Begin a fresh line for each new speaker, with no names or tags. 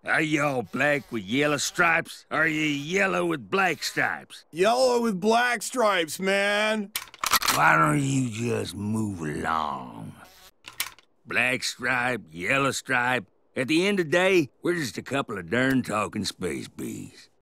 Are y'all black with yellow stripes? Or are you yellow with black stripes?
Yellow with black stripes, man.
Why don't you just move along? Black stripe, yellow stripe. At the end of the day, we're just a couple of darn talking space bees.